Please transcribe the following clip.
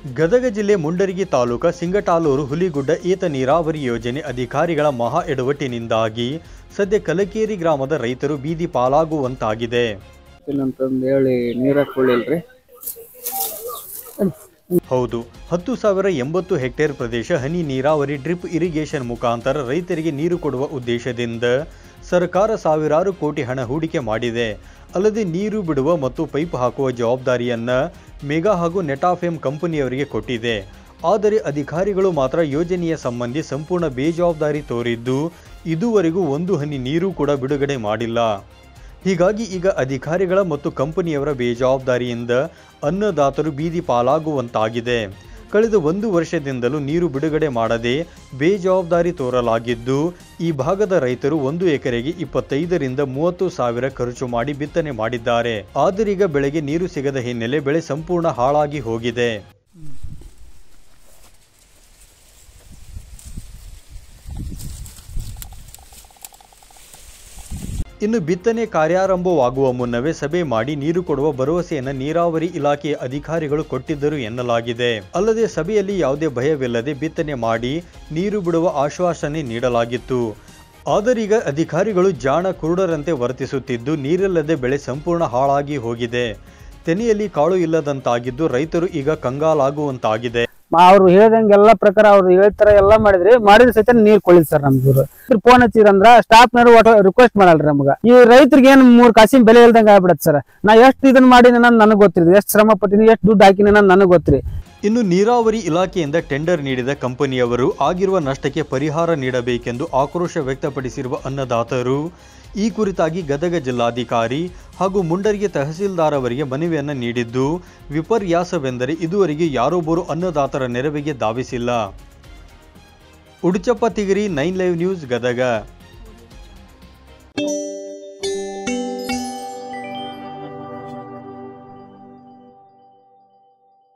ಗದಗ ಜಿಲ್ಲೆ ಮುಂಡರಗಿ ತಾಲೂಕು ಸಿಂಗಟಾಲೂರು ಹುಲಿಗುಡ್ಡ ಏತ ನೀರಾವರಿ ಯೋಜನೆ ಅಧಿಕಾರಿಗಳ ಮಹಾ ಎಡವಟ್ಟಿನಿಂದಾಗಿ ಸದ್ಯ ಕಲಕೇರಿ ಗ್ರಾಮದ ರೈತರು ಬೀದಿ ಪಾಲಾಗುವಂತಾಗಿದೆ. ಹೌದು, 10,080 ಹೆಕ್ಟೇರ್ ಪ್ರದೇಶ ಹನಿ ನೀರಾವರಿ ಡ್ರಿಪ್ ಇರಿಗೇಷನ್ ಮುಖಾಂತರ ರೈತರಿಗೆ ನೀರು ಕೊಡುವ ಉದ್ದೇಶದಿಂದ ಸರ್ಕಾರ ಸಾವಿರಾರು ಕೋಟಿ ಹಣ ಹೂಡಿಕೆ ಮಾಡಿದೆ. ಅಲ್ಲದೆ ನೀರು ಬಿಡುವ ಮತ್ತು ಪೈಪ್ ಹಾಕುವ ಜವಾಬ್ದಾರಿಯನ್ನ ಮೆಗಾ ಹಾಗೂ ನೆಟಾಫೆಮ್ ಕಂಪನಿಯವರಿಗೆ ಕೊಟ್ಟಿದೆ. ಆದರೆ ಅಧಿಕಾರಿಗಳು ಮಾತ್ರ ಯೋಜನೆಯ ಸಂಬಂಧಿ ಸಂಪೂರ್ಣ ಬೇಜವಾಬ್ದಾರಿ ತೋರಿದ್ದು ಇದುವರೆಗೂ ಒಂದು ಹನಿ ನೀರು ಕೂಡ ಬಿಡುಗಡೆ ಮಾಡಿಲ್ಲ. ಹೀಗಾಗಿ ಈಗ ಅಧಿಕಾರಿಗಳ ಮತ್ತು ಕಂಪನಿಯವರ ಬೇಜವಾಬ್ದಾರಿಯಿಂದ ಅನ್ನದಾತರು ಬೀದಿ ಪಾಲಾಗುವಂತಾಗಿದೆ. ಕಳೆದ 1 ವರ್ಷದಿಂದಲೂ ನೀರು ಬಿಡುಗಡೆ ಮಾಡದೆ ಬೇಜವಾಬ್ದಾರಿ ತೋರಲಾಗಿದ್ದು ಈ ಭಾಗದ ರೈತರು 1 ಎಕರೆಗೆ 25 ರಿಂದ 30 ಸಾವಿರ ಖರ್ಚು ಮಾಡಿ ಬಿತ್ತನೆ ಮಾಡಿದ್ದಾರೆ. ಆದರೀಗ ಬೆಳೆಗೆ ನೀರು ಸಿಗದ ಹಿನ್ನೆಲೆ ಬೆಳೆ ಸಂಪೂರ್ಣ ಹಾಳಾಗಿ ಹೋಗಿದೆ. ಇನ್ನು ಬಿತ್ತನೆ ಕಾರ್ಯಾರಂಭವಾಗುವ ಮುನ್ನವೇ ಸಭೆ ಮಾಡಿ ನೀರು ಕೊಡುವ ಭರವಸೆಯನ್ನು ನೀರಾವರಿ ಇಲಾಖೆಯ ಅಧಿಕಾರಿಗಳು ಕೊಟ್ಟಿದ್ದರು ಎನ್ನಲಾಗಿದೆ. ಅಲ್ಲದೆ ಸಭೆಯಲ್ಲಿ ಯಾವುದೇ ಭಯವಿಲ್ಲದೆ ಬಿತ್ತನೆ ಮಾಡಿ ನೀರು ಬಿಡುವ ಆಶ್ವಾಸನೆ ನೀಡಲಾಗಿತ್ತು. ಆದರೀಗ ಅಧಿಕಾರಿಗಳು ಜಾಣ ಕುರುಡರಂತೆ ವರ್ತಿಸುತ್ತಿದ್ದು ನೀರಿಲ್ಲದೆ ಬೆಳೆ ಸಂಪೂರ್ಣ ಹಾಳಾಗಿ ಹೋಗಿದೆ. ತೆನೆಯಲ್ಲಿ ಕಾಳು ಇಲ್ಲದಂತಾಗಿದ್ದು ರೈತರು ಈಗ ಕಂಗಾಲಾಗುವಂತಾಗಿದೆ. ಅವ್ರು ಹೇಳ್ದಂಗೆಲ್ಲ ಪ್ರಕಾರ ಅವ್ರು ಹೇಳ್ತಾರ ಎಲ್ಲ ಮಾಡಿದ್ರೆ ಸಹಿತ ನೀರ್ ಕೊಳಿದ್ ಸರ್. ನಮ್ದು ಫೋನ್ ಹಚ್ಚಿದ್ರಂದ್ರ ಸ್ಟಾಫ್ನವ್ರು ರಿಕ್ವೆಸ್ಟ್ ಮಾಡಲ್ರಿ ನಮ್ಗ. ಈ ರೈತರಿಗೆ ಏನ್ 3 ಕಾಸಿನ ಬೆಲೆ ಇಲ್ದಂಗ ಆಗ್ಬಿಡತ್ ಸರ್. ನಾ ಎಷ್ಟು ಇದನ್ನ ಮಾಡಿನ ನನಗ್ ಗೊತ್ತಿರಿ, ಎಷ್ಟು ಶ್ರಮ ಪಟ್ಟಿನಿ, ಎಷ್ಟು ದುಡ್ಡು ಹಾಕಿನ ನನಗ್ ಗೊತ್ತಿರಿ. ಇನ್ನು ನೀರಾವರಿ ಇಲಾಖೆಯಿಂದ ಟೆಂಡರ್ ನೀಡಿದ ಕಂಪನಿಯವರು ಆಗಿರುವ ನಷ್ಟಕ್ಕೆ ಪರಿಹಾರ ನೀಡಬೇಕೆಂದು ಆಕ್ರೋಶ ವ್ಯಕ್ತಪಡಿಸಿರುವ ಅನ್ನದಾತರು ಈ ಕುರಿತಾಗಿ ಗದಗ ಜಿಲ್ಲಾಧಿಕಾರಿ ಹಾಗೂ ಮುಂಡರಗಿ ತಹಸೀಲ್ದಾರ್ ಅವರಿಗೆ ಮನವಿಯನ್ನು ನೀಡಿದ್ದು ವಿಪರ್ಯಾಸವೆಂದರೆ ಇದುವರೆಗೆ ಯಾರೊಬ್ಬರು ಅನ್ನದಾತರ ನೆರವಿಗೆ ಧಾವಿಸಿಲ್ಲ. Uduchappa Tigari 9 live news Gadag.